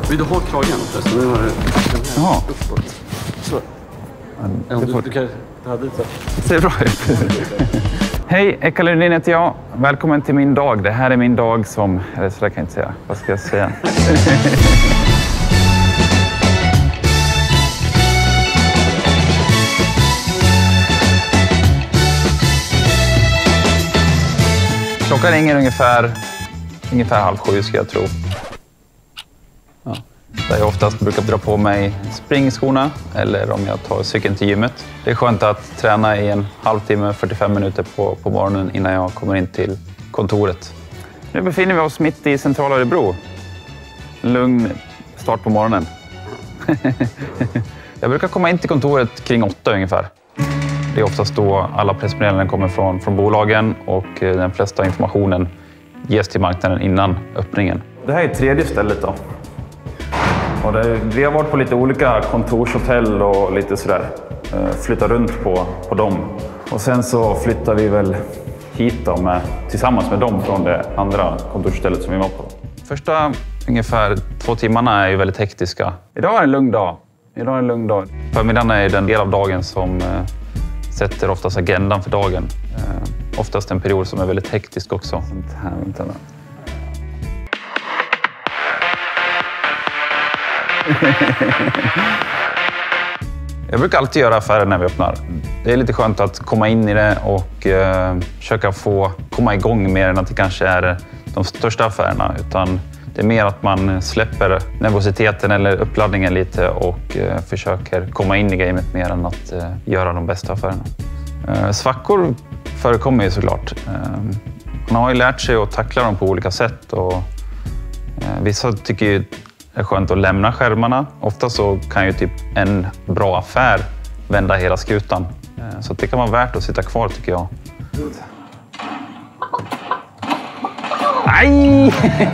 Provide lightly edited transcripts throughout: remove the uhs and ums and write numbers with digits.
Vill du ha kragen förresten? Nu har du Jaha. uppåt. Så. Du kan ta dit så. Det ser bra ut. Hej, Eka Lundin heter jag. Välkommen till min dag. Det här är min dag som... Eller så där kan jag inte säga. Vad ska jag säga? Klockan ringer ungefär 6:30 ska jag tro. Ja. Där jag oftast brukar dra på mig springskorna eller om jag tar cykeln till gymmet. Det är skönt att träna i en halvtimme, 45 minuter på morgonen innan jag kommer in till kontoret. Nu befinner vi oss mitt i centrala Örebro. En lugn start på morgonen. Jag brukar komma in till kontoret kring 8 ungefär. Det är oftast då alla pressmeddelanden kommer från bolagen och den flesta informationen ges till marknaden innan öppningen. Det här är tredje stället då. Och vi har varit på lite olika kontorshotell och lite sådär. Flyttat runt på dem. Och sen så flyttar vi väl hit då tillsammans med dem från det andra kontorshotellet som vi var på. Första ungefär 2 timmarna är ju väldigt hektiska. Idag är en lugn dag. Förmiddagen är den del av dagen som sätter oftast agendan för dagen. Oftast en period som är väldigt hektisk också. Jag brukar alltid göra affärer när vi öppnar. Det är lite skönt att komma in i det och försöka få komma igång mer än att det kanske är de största affärerna. Utan det är mer att man släpper nervositeten eller uppladdningen lite och försöker komma in i gamet mer än att göra de bästa affärerna. Svackor förekommer ju såklart. Man har ju lärt sig att tackla dem på olika sätt och vissa tycker ju det är skönt att lämna skärmarna. Ofta så kan ju typ en bra affär vända hela skutan. Så det kan vara värt att sitta kvar tycker jag. Aj!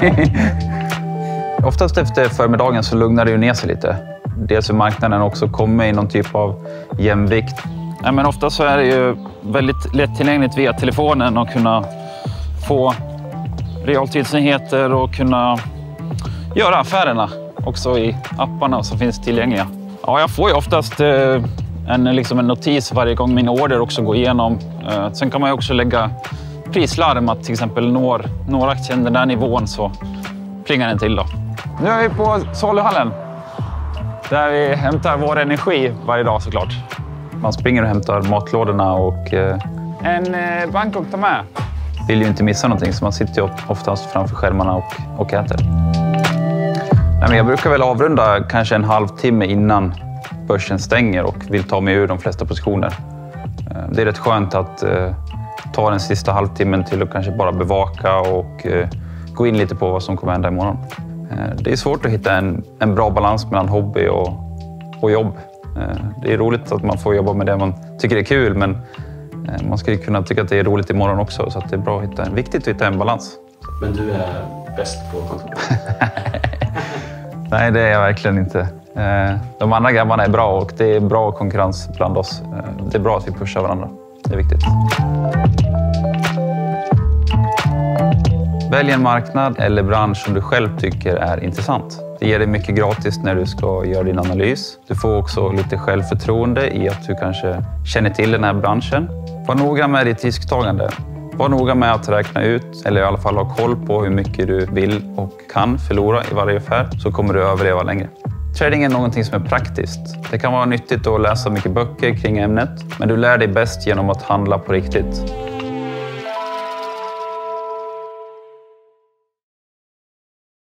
Oftast efter förmiddagen så lugnar det ju ner sig lite. Dels för marknaden också kommer i någon typ av jämvikt. Ja, men ofta så är det ju väldigt lättillgängligt via telefonen att kunna få realtidsnyheter och kunna göra affärerna också i apparna som finns tillgängliga. Ja, jag får ju oftast en notis varje gång min order också går igenom. Sen kan man ju också lägga prislarm att till exempel når aktien den där nivån så plingar den till då. Nu är vi på Saluhallen där vi hämtar vår energi varje dag såklart. Man springer och hämtar matlådorna och en Bangkok tar med. Vill ju inte missa någonting så man sitter ju oftast framför skärmarna och äter. Nej, men jag brukar väl avrunda kanske en halvtimme innan börsen stänger och vill ta mig ur de flesta positioner. Det är rätt skönt att ta den sista halvtimmen till att kanske bara bevaka och gå in lite på vad som kommer hända imorgon. Det är svårt att hitta en bra balans mellan hobby och jobb. Det är roligt att man får jobba med det man tycker är kul, men man skulle kunna tycka att det är roligt imorgon också, så att det är bra att viktigt att hitta en balans. Men du är bäst på kontor? Nej, det är jag verkligen inte. De andra grabbarna är bra och det är bra konkurrens bland oss. Det är bra att vi pushar varandra. Det är viktigt. Välj en marknad eller bransch som du själv tycker är intressant. Det ger dig mycket gratis när du ska göra din analys. Du får också lite självförtroende i att du kanske känner till den här branschen. Var noga med ditt risktagande. Var noga med att räkna ut, eller i alla fall ha koll på hur mycket du vill och kan förlora i varje affär, så kommer du överleva längre. Trading är någonting som är praktiskt. Det kan vara nyttigt att läsa mycket böcker kring ämnet, men du lär dig bäst genom att handla på riktigt.